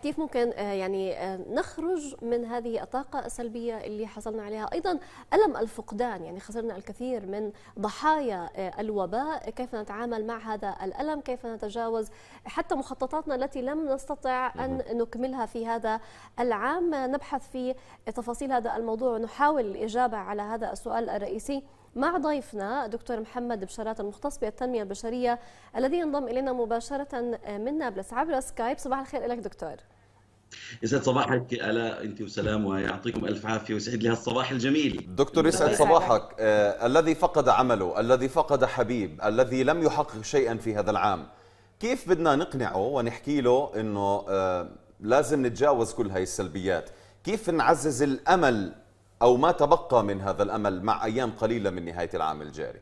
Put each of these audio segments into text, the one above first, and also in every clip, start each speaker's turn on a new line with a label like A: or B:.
A: كيف ممكن يعني نخرج من هذه الطاقة السلبية اللي حصلنا عليها. أيضا ألم الفقدان، يعني خسرنا الكثير من ضحايا الوباء، كيف نتعامل مع هذا الألم، كيف نتجاوز حتى مخططاتنا التي لم نستطع أن نكملها في هذا العام. نبحث في تفاصيل هذا الموضوع ونحاول الإجابة على هذا السؤال الرئيسي مع ضيفنا دكتور محمد بشارات المختص بالتنمية البشرية الذي ينضم إلينا مباشرة من نابلس عبر سكايب. صباح الخير لك دكتور.
B: يسعد صباحك آلاء، انت وسلام، ويعطيكم الف عافيه ويسعد لي هالصباح الجميل.
C: دكتور يسعد صباحك. الذي فقد عمله، الذي فقد حبيب، الذي لم يحقق شيئا في هذا العام، كيف بدنا نقنعه ونحكي له انه لازم نتجاوز كل هاي السلبيات؟ كيف نعزز الامل او ما تبقى من هذا الامل مع ايام قليله من نهايه العام الجاري؟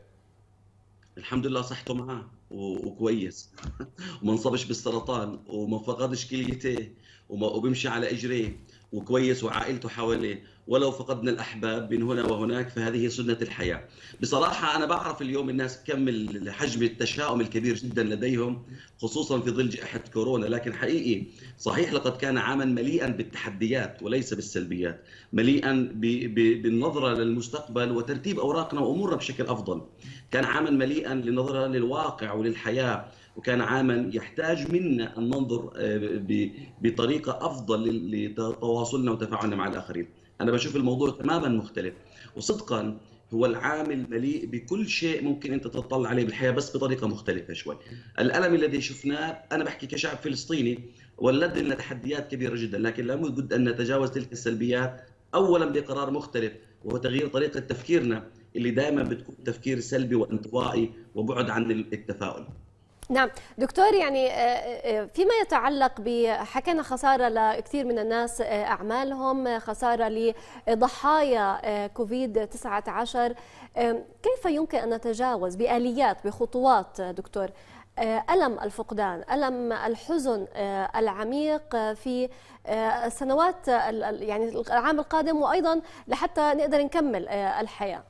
B: الحمد لله صحته معاه وكويس وما انصابش بالسرطان وما فقدش كليتيه وبيمشي على اجريه وكويس وعائلته حواليه، ولو فقدنا الاحباب من هنا وهناك فهذه سنه الحياه. بصراحه انا بعرف اليوم الناس كم حجم التشاؤم الكبير جدا لديهم خصوصا في ظل جائحه كورونا، لكن حقيقي صحيح لقد كان عاما مليئا بالتحديات وليس بالسلبيات، مليئا بالنظره للمستقبل وترتيب اوراقنا وامورنا بشكل افضل. كان عاما مليئا للنظره للواقع وللحياه، وكان عاما يحتاج منا أن ننظر بطريقة أفضل لتواصلنا وتفاعلنا مع الآخرين. أنا بشوف الموضوع تماما مختلف، وصدقا هو العام المليء بكل شيء ممكن أنت تطلع عليه بالحياة بس بطريقة مختلفة شوي. الألم الذي شفناه، أنا بحكي كشعب فلسطيني، ولد لنا تحديات كبيرة جدا، لكن لابد أن نتجاوز تلك السلبيات أولا بقرار مختلف، وهو تغيير طريقة تفكيرنا اللي دائما بتكون تفكير سلبي وانطوائي وبعد عن التفاؤل.
A: نعم دكتور، يعني فيما يتعلق بحكينا خسارة لكثير من الناس أعمالهم، خسارة لضحايا كوفيد-19، كيف يمكن أن نتجاوز بآليات بخطوات دكتور ألم الفقدان، ألم الحزن العميق في السنوات يعني العام القادم، وأيضا لحتى نقدر نكمل الحياة؟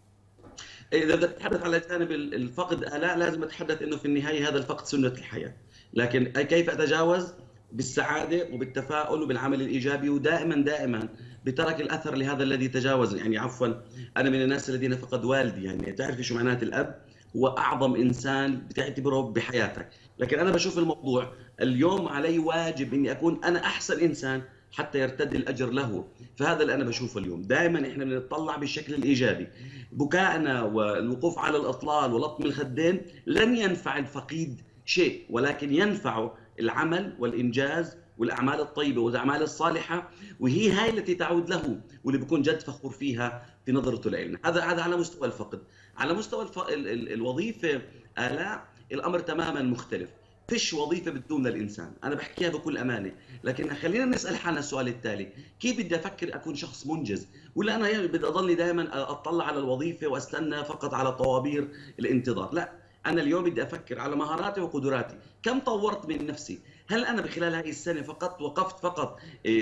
B: إذا بدك تتحدث على جانب الفقد آلاء، لازم أتحدث إنه في النهاية هذا الفقد سنة الحياة، لكن كيف أتجاوز؟ بالسعادة وبالتفاؤل وبالعمل الإيجابي، ودائما بترك الأثر لهذا الذي تجاوز. يعني عفوا، أنا من الناس الذين فقد والدي، يعني تعرفي شو معنات الأب؟ هو أعظم إنسان بتعتبره بحياتك، لكن أنا بشوف الموضوع اليوم علي واجب إني أكون أنا أحسن إنسان حتى يرتدي الأجر له. فهذا اللي أنا بشوفه اليوم، دائما إحنا بنطلع بالشكل الإيجابي. بكائنا والوقوف على الأطلال ولطم الخدين لن ينفع الفقيد شيء، ولكن ينفعه العمل والإنجاز والأعمال الطيبة والأعمال الصالحة، وهي هاي التي تعود له واللي بيكون جد فخور فيها في نظرته لنا. هذا على مستوى الفقد. على مستوى الوظيفة آلاء، الأمر تماما مختلف. فيش وظيفة بدون الإنسان، أنا بحكيها بكل أمانة، لكن خلينا نسأل حالنا السؤال التالي: كيف بدي أفكر أكون شخص منجز؟ ولا أنا بدي أضلني دائما أطلع على الوظيفة وأستنى فقط على طوابير الانتظار؟ لا، أنا اليوم بدي أفكر على مهاراتي وقدراتي، كم طورت من نفسي؟ هل أنا بخلال هذه السنة فقط وقفت فقط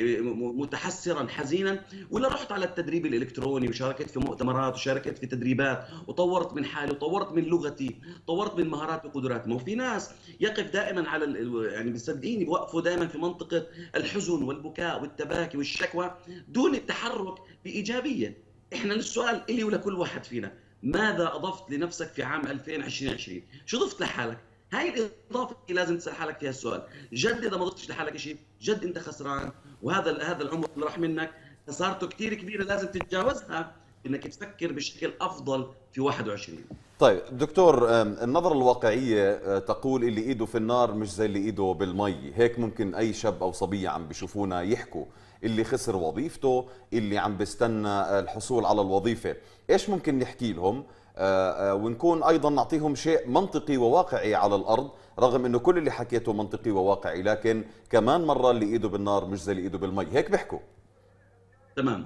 B: متحسرا حزينا، ولا رحت على التدريب الإلكتروني وشاركت في مؤتمرات وشاركت في تدريبات وطورت من حالي وطورت من لغتي، طورت من مهاراتي وقدراتي؟ ما هو في ناس يقف دائما على يعني بصدقيني بوقفوا دائما في منطقة الحزن والبكاء والتباكي والشكوى دون التحرك بإيجابية. إحنا السؤال إلي ولكل واحد فينا: ماذا أضفت لنفسك في عام 2020؟ شو ضفت لحالك؟ هاي الإضافة اللي لازم تسأل حالك فيها السؤال. جد إذا ما ضفتش لحالك شيء، جد أنت خسران، وهذا العمر اللي راح منك خسارته كثير كبيرة لازم تتجاوزها إنك تفكر بشكل أفضل في 21.
C: طيب دكتور، النظرة الواقعية تقول اللي إيده في النار مش زي اللي إيده بالمي. هيك ممكن أي شاب أو صبية عم بيشوفونا يحكوا، اللي خسر وظيفته، اللي عم بيستنى الحصول على الوظيفة. إيش ممكن نحكي لهم ونكون أيضا نعطيهم شيء منطقي وواقعي على الأرض، رغم أنه كل اللي حكيته منطقي وواقعي، لكن كمان مرة اللي إيده بالنار مش زي اللي إيده بالمي، هيك بيحكوا؟
B: تمام،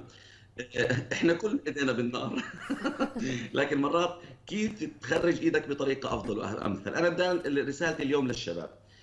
B: احنا كل ايدينا بالنار لكن مرات كيف تخرج ايدك بطريقه افضل وامثل. انا بدي رسالتي اليوم للشباب: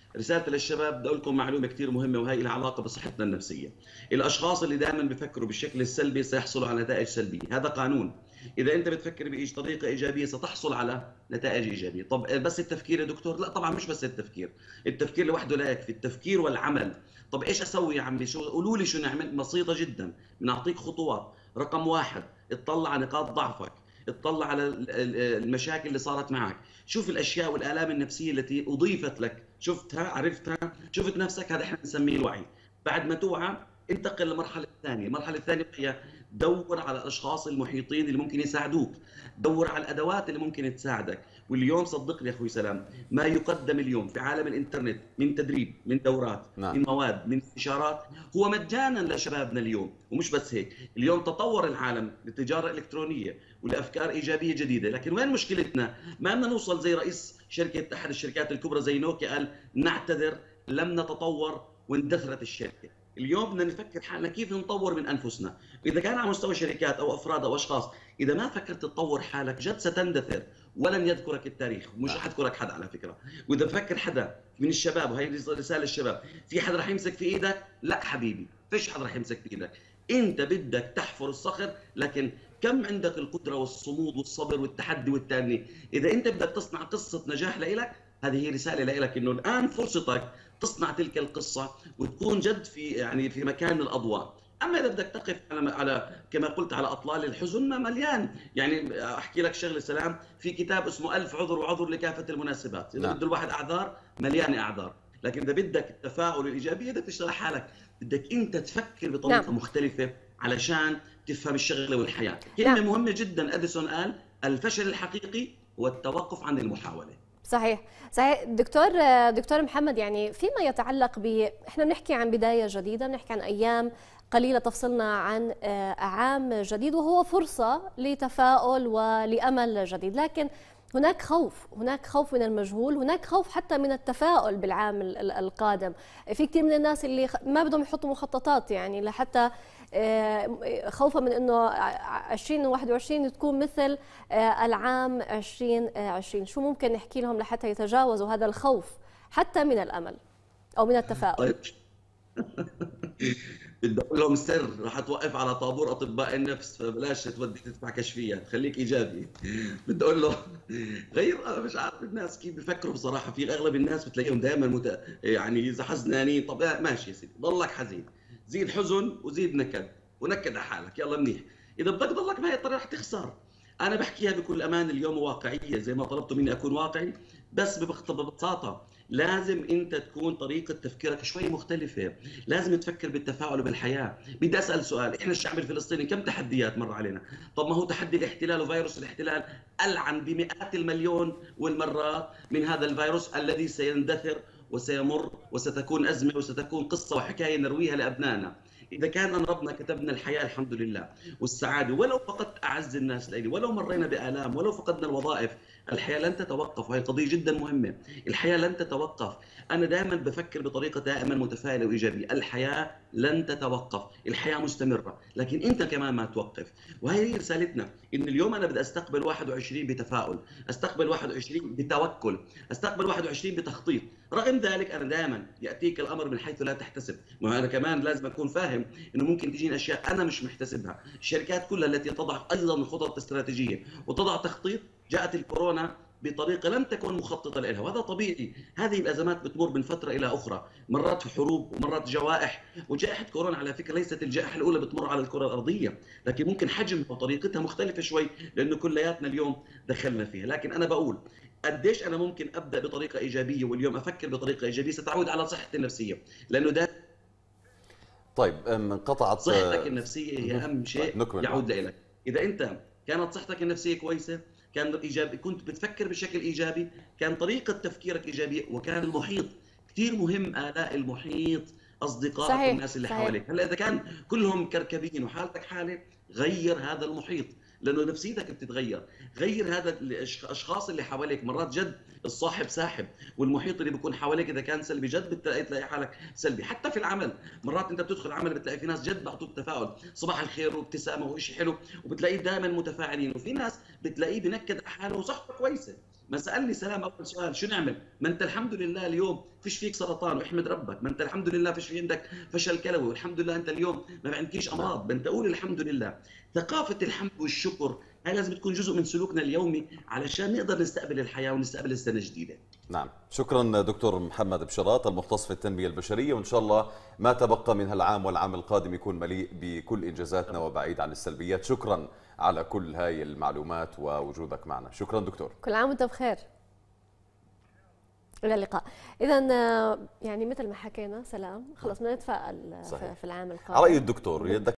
B: رسالتي للشباب بدي اقول لكم معلومه كثير مهمه، وهي لها علاقه بصحتنا النفسيه. الاشخاص اللي دائما بيفكروا بالشكل السلبي سيحصلوا على نتائج سلبيه، هذا قانون. اذا انت بتفكر بطريقه ايجابيه ستحصل على نتائج ايجابيه. طب بس التفكير يا دكتور؟ لا طبعا مش بس التفكير، التفكير لوحده لا يكفي، التفكير والعمل. طب ايش اسوي يا عمي؟ شو قولوا لي شو نعمل؟ بسيطه جدا، بنعطيك خطوات. رقم واحد، اطلع على نقاط ضعفك، اطلع على المشاكل اللي صارت معك، شوف الاشياء والالام النفسيه التي اضيفت لك، شفتها، عرفتها، شفت نفسك، هذا احنا بنسميه الوعي. بعد ما توعى انتقل للمرحله الثانيه، المرحله الثانيه هي دور على الاشخاص المحيطين اللي ممكن يساعدوك، دور على الادوات اللي ممكن تساعدك. واليوم صدقني يا اخوي سلام، ما يقدم اليوم في عالم الانترنت من تدريب، من دورات، من مواد، من استشارات، هو مجانا لشبابنا اليوم. ومش بس هيك، اليوم تطور العالم للتجاره الالكترونيه ولافكار ايجابيه جديده. لكن وين مشكلتنا؟ ما بدنا نوصل زي رئيس شركه احد الشركات الكبرى زي نوكيا قال نعتذر لم نتطور واندثرت الشركه. اليوم بدنا نفكر حالنا كيف نطور من انفسنا. اذا كان على مستوى شركات او افراد او اشخاص، اذا ما فكرت تطور حالك جد ستندثر ولن يذكرك التاريخ، مش رح يذكرك حدا على فكره. واذا فكر حدا من الشباب، وهي رساله للشباب، في حدا رح يمسك في ايدك؟ لا حبيبي، فيش حدا رح يمسك في ايدك. انت بدك تحفر الصخر، لكن كم عندك القدره والصمود والصبر والتحدي والتأني. اذا انت بدك تصنع قصه نجاح لإلك، هذه هي رساله لإلك، انه الان فرصتك تصنع تلك القصه وتكون جد في مكان الاضواء. اما اذا بدك تقف على كما قلت على اطلال الحزن، ما مليان. يعني احكي لك شغله سلام، في كتاب اسمه 1000 عذر وعذر لكافه المناسبات. اذا بده الواحد اعذار، مليانه اعذار. لكن اذا بدك التفاؤل والايجابيه، بدك تشتغل حالك، بدك انت تفكر بطريقه مختلفه علشان تفهم الشغله والحياه. كلمه مهمه جدا اديسون قال: الفشل الحقيقي هو التوقف عن المحاوله.
A: صحيح صحيح. دكتور محمد، يعني فيما يتعلق احنا بنحكي عن بدايه جديده، بنحكي عن ايام قليله تفصلنا عن عام جديد، وهو فرصه لتفاؤل ولامل جديد. لكن هناك خوف من المجهول، هناك خوف حتى من التفاؤل بالعام القادم. في كثير من الناس اللي ما بدهم يحطوا مخططات، يعني لحتى خوفا من انه 2021 تكون مثل العام 2020. شو ممكن نحكي لهم لحتى يتجاوزوا هذا الخوف حتى من الامل او من التفاؤل؟
B: بدي اقول لهم سر، رح توقف على طابور اطباء النفس، فبلاش تودي تدفع كشفيات، خليك ايجابي. بدي اقول له غير. انا مش عارف الناس كيف بفكروا بصراحه. في اغلب الناس بتلاقيهم دائما يعني اذا حزنانين، طب ماشي يا سيدي، ضلك حزين، زيد حزن وزيد نكد ونكد على حالك، يلا منيح. اذا بدك تضلك بهي الطريقه رح تخسر. انا بحكيها بكل امان اليوم واقعيه، زي ما طلبتوا مني اكون واقعي، بس ببساطه لازم انت تكون طريقه تفكيرك شوي مختلفه، لازم تفكر بالتفاؤل وبالحياه. بدي اسال سؤال، احنا الشعب الفلسطيني كم تحديات مر علينا؟ طب ما هو تحدي الاحتلال وفيروس الاحتلال ألعن بمئات المليون والمرات من هذا الفيروس الذي سيندثر وسيمر، وستكون ازمه وستكون قصه وحكايه نرويها لابنائنا. إذا كان أن ربنا كتبنا الحياة الحمد لله والسعادة، ولو فقدت أعز الناس لي، ولو مرينا بآلام، ولو فقدنا الوظائف، الحياة لن تتوقف. وهي قضية جدا مهمة، الحياة لن تتوقف. أنا دائما بفكر بطريقة دائما متفائلة وإيجابية، الحياة لن تتوقف، الحياة مستمرة، لكن أنت كمان ما توقف. وهي رسالتنا، إن اليوم أنا بدي أستقبل 21 بتفاؤل، أستقبل 21 بتوكل، أستقبل 21 بتخطيط. رغم ذلك أنا دائما يأتيك الأمر من حيث لا تحتسب، وأنا كمان لازم أكون فاهم إنه ممكن تجيني أشياء أنا مش محتسبها. الشركات كلها التي تضع أيضا خطط استراتيجية وتضع تخطيط، جاءت الكورونا بطريقه لم تكن مخططه لها، وهذا طبيعي. هذه الازمات بتمر من فتره الى اخرى، مرات في حروب ومرات جوائح. وجائحه كورونا على فكره ليست الجائحه الاولى بتمر على الكره الارضيه، لكن ممكن حجمها وطريقتها مختلفه شوي لانه كلياتنا اليوم دخلنا فيها. لكن انا بقول قديش انا ممكن ابدا بطريقه ايجابيه واليوم افكر بطريقه ايجابيه ستعود على صحتي النفسيه، لانه ده
C: طيب انقطعت
B: صحتك النفسيه هي اهم شيء يعود لك. اذا انت كانت صحتك النفسيه كويسه، كان ايجابي، كنت بتفكر بشكل ايجابي، كان طريقه تفكيرك ايجابيه، وكان المحيط كثير مهم. آلاء المحيط، اصدقائك، الناس اللي حواليك. هلا اذا كان كلهم كركبين وحالتك حاله، غير هذا المحيط، لانه نفسيتك بتتغير. غير هذا الاشخاص اللي حواليك، مرات جد الصاحب ساحب، والمحيط اللي بيكون حواليك اذا كان سلبي جد بتلاقي حالك سلبي. حتى في العمل، مرات انت بتدخل عمل بتلاقي في ناس جد بيعطوك تفاؤل، صباح الخير وابتسامه وشيء حلو، وبتلاقيه دائما متفاعلين. وفي ناس بتلاقيه بنكد على حاله وصحته كويسه، ما سالني سلام اول سؤال شو نعمل؟ ما انت الحمد لله اليوم فيش فيك سرطان واحمد ربك، ما انت الحمد لله فيش في عندك فشل كلوي، والحمد لله انت اليوم ما عندكيش امراض، ما انت قول الحمد لله. ثقافه الحمد والشكر هاي لازم تكون جزء من سلوكنا اليومي علشان نقدر نستقبل الحياه ونستقبل السنه الجديده.
C: نعم، شكرا دكتور محمد بشراط المختص في التنمية البشرية، وإن شاء الله ما تبقى من هالعام والعام القادم يكون مليء بكل إنجازاتنا وبعيد عن السلبيات. شكرا على كل هاي المعلومات ووجودك معنا. شكرا دكتور.
A: كل عام وانت بخير. إلى اللقاء. إذا يعني مثل ما حكينا سلام، خلص بدنا نتفائل في العام القادم.
C: على رأي الدكتور